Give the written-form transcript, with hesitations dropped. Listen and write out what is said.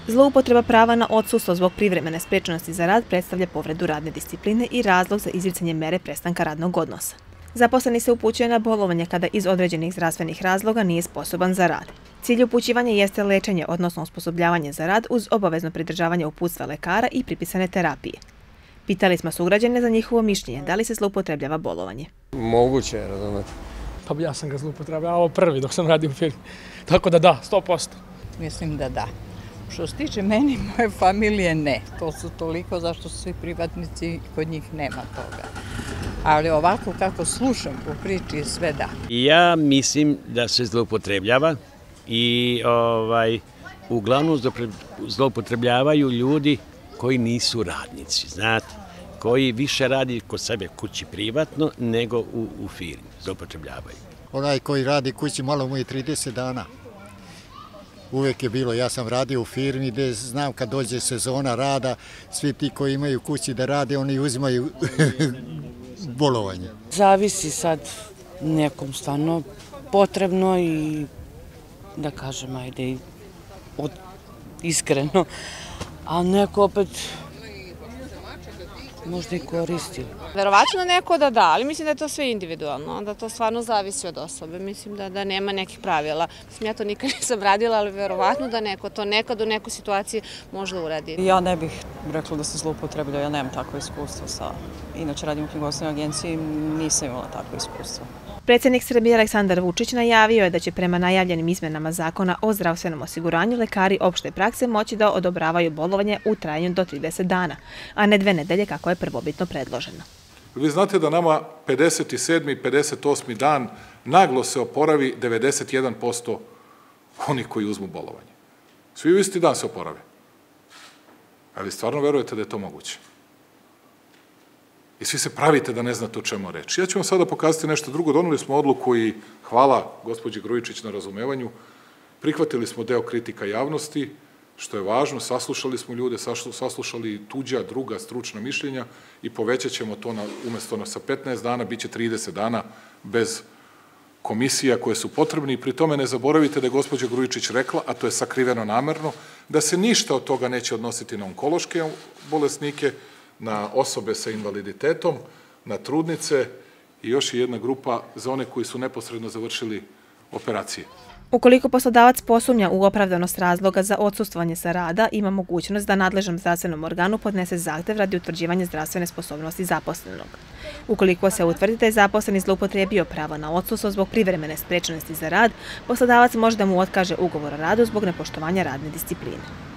Zloupotreba prava na odsustvo zbog privremene sprečenosti za rad predstavlja povredu radne discipline i razlog za izricanje mere prestanka radnog odnosa. Zaposleni se upućuje na bolovanje kada iz određenih zdravstvenih razloga nije sposoban za rad. Cilj upućivanja jeste lečenje, odnosno osposobljavanje za rad uz obavezno pridržavanje uputstva lekara i pripisane terapije. Pitali smo sugrađane za njihovo mišljenje, da li se zloupotrebljava bolovanje. Moguće je, razumete. Pa ja sam ga zloupotrebljavao prvi dok sam radio u firmi. Tako da, 100%. Mislim da da. Što se tiče meni, moje familije, ne. To su toliko zašto su svi privatnici, kod njih nema toga. Ali ovako kako slušam po priči, sve da. Ja mislim da se zloupotrebljava i uglavnom zloupotrebljavaju ljudi koji nisu radnici, znate, koji više radi kod sebe kući privatno nego u firmi, zloupotrebljavaju. Onaj koji radi kući malo mu je 30 dana. Uvijek je bilo, ja sam radio u firmi gdje znam kad dođe sezona rada, svi ti koji imaju kući da rade, oni uzimaju bolovanje. Zavisi sad nekom stvarno potrebno i da kažem, ajde, iskreno, a neko opet možda i koristi. Verovatno neko da, ali mislim da je to sve individualno, da to stvarno zavisi od osobe. Mislim da nema nekih pravila. Mislim, ja to nikad nisam radila, ali verovatno da neko to nekad u nekoj situaciji možda uradi. Ja ne bih rekla da se zloupotrebljava, ja nemam takvo iskustvo. Inače radim u knjigovodstvenoj agenciji, nisam imala takvo iskustvo. Predsjednik Srbije Aleksandar Vučić najavio je da će prema najavljenim izmenama zakona o zdravstvenom osiguranju lekari opšte prakse moći da odobravaju bolovanje u trajanju do 30 dana, a ne 2 nedelje kako je prvobitno predloženo. Vi znate da nama 57. i 58. dan naglo se oporavi 91% onih koji uzmu bolovanje. Svi u isti dan se oporave. Ali stvarno verujete da je to moguće? I svi se pravite da ne znate o čemu reč. Ja ću vam sada pokazati nešto drugo. Doneli smo odluku i hvala gospođi Grujičić na razumevanju. Prihvatili smo deo kritika javnosti, što je važno. Saslušali smo ljude, saslušali tuđa, druga, stručna mišljenja i povećat ćemo to umjesto sa 15 dana, bit će 30 dana bez komisija koje su potrebne. I pri tome ne zaboravite da je gospođa Grujičić rekla, a to je sakriveno namerno, da se ništa od toga neće odnositi na onkološke bolesnike, na osobe sa invaliditetom, na trudnice i još jedna grupa za one koji su neposredno završili operacije. Ukoliko poslodavac posumnja u opravdanost razloga za odsustvovanje sa rada, ima mogućnost da nadležnom zdravstvenom organu podnese zahtev radi utvrđivanja zdravstvene sposobnosti zaposlenog. Ukoliko se utvrdi da je zaposleni zloupotrebio pravo na odsustvo zbog privremene sprečenosti za rad, poslodavac može da mu otkaže ugovor o radu zbog nepoštovanja radne discipline.